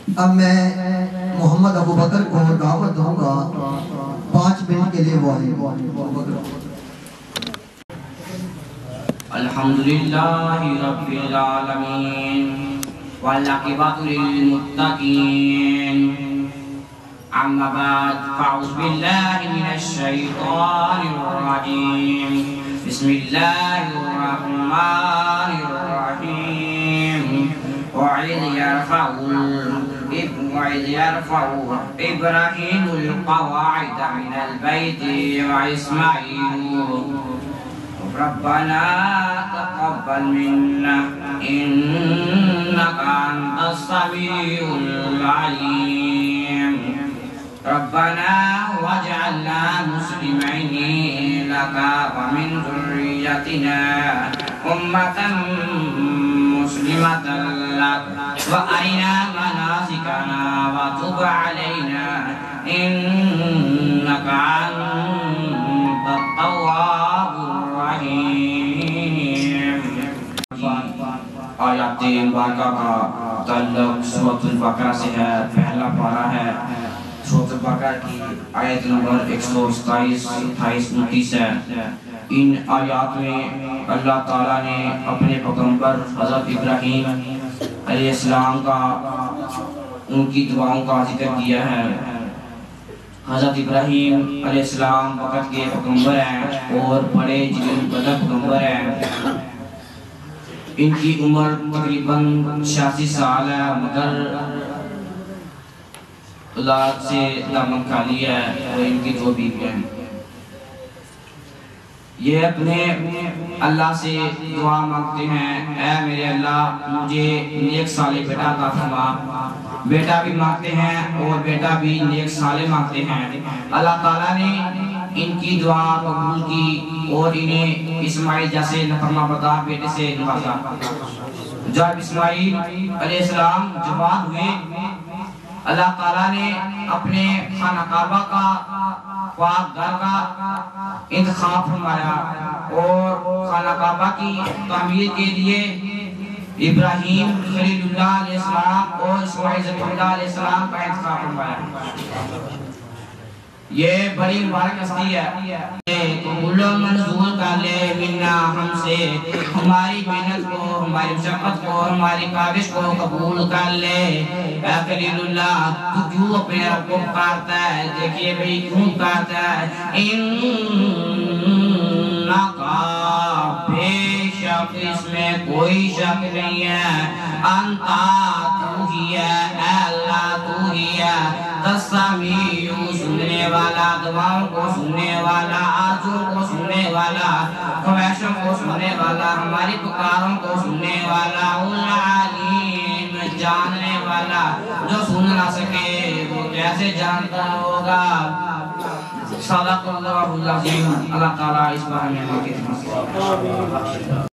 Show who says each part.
Speaker 1: اب میں محمد ابو بکر کو دعوت دوں گا 5 منٹ کے لیے.
Speaker 2: الحمدللہ رب العالمین والعاقبۃ للمتقین. اما بعد فاعوذ باللہ من الشیطان الرجیم. بسم اللہ الرحمن الرحیم. وَإِذْ يَرْفَعُ إِبْرَاهِيمُ الْقَوَاعِدَ مِنَ الْبَيْتِ وَإِسْمَاعِيلُ رَبَّنَا تَقَبَّلْ مِنَّا إِنَّكَ أَنْتَ السَّمِيعُ الْعَلِيمُ رَبَّنَا وَاجْعَلْنَا مُسْلِمَيْنِ لَكَ وَمِنْ ذُرِّيَّتِنَا أُمَّةً مُسْلِمَةً لَكَ وَأَرِنَا مَنَاسِكَنَا وَتُبْ عَلَيْنَا إِنَّكَ أَنْتَ التَّوَّابُ الرَّحِيمُ. آیات مبارکہ کا تعلق سورۃ البقرہ سے ہے. پہلا پارہ ہے سورۃ البقرہ کی آیت نمبر 127 28 29 ہے. ان آیات میں اللہ تعالیٰ نے اپنے پیغمبر حضرت ابراہیم علیہ السلام کا ان کی دعاؤں کا ذکر کیا ہے. حضرت ابراہیم علیہ السلام وقت کے پیغمبر ہیں اور بڑے جلیل القدر پیغمبر ہیں. ان کی عمر تقریباً 86 سال ہے مگر اولاد سے دامن خالی ہے اور ان کی 2 بیویاں ہیں. یہ اپنے اللہ سے دعا مانگتے ہیں اے میرے اللہ مجھے نیک صالح بیٹا عطا فرما. بیٹا بھی مانگتے ہیں اور بیٹا بھی نیک صالح مانگتے ہیں. اللہ تعالیٰ نے ان کی دعا قبول کی اور انہیں اسماعیل جیسے نافرمانبردار بیٹے سے نوازا. جب اسماعیل علیہ السلام جوان ہوئے اللہ تعالیٰ نے اپنے خانہ کعبہ کا پاک گھر کا انتخاب فرمایا اور خانہ کعبہ کی تعمیر کے لیے ابراہیم خلیل اللہ علیہ السلام اور اسماعیل ذبیح اللہ علیہ السلام کا انتخاب فرمایا. یہ بڑی مبارک ہستی ہے. قبول و منظور کر لے منا ہم سے ہماری محنت کو ہماری مشقت کو ہماری کاوش کو قبول کر لے. اے خلیل اللہ تو کیوں اپنے رب کو پکارتا ہے؟ دیکھیے بھئی کیوں پکارتا ہے. انکا بے شک اس میں کوئی شک نہیں ہے. انتا تو ہی ہے اے اللہ تو ہی ہے. السمیع سننے والا دعاؤں کو سننے والا آرزوں کو سننے والا خواہشوں کو سننے والا ہماری پکاروں کو سننے والا العلیم جاننے والا. جو سن نہ سکے وہ کیسے جانتا ہوگا. صدق اللہ العظیم. اللہ تعالیٰ اس بارے میں